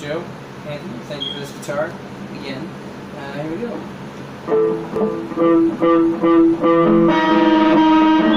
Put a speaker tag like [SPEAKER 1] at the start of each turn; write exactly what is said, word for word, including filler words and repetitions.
[SPEAKER 1] Joe, Anthony, thank you for this guitar. Again, uh, here we go.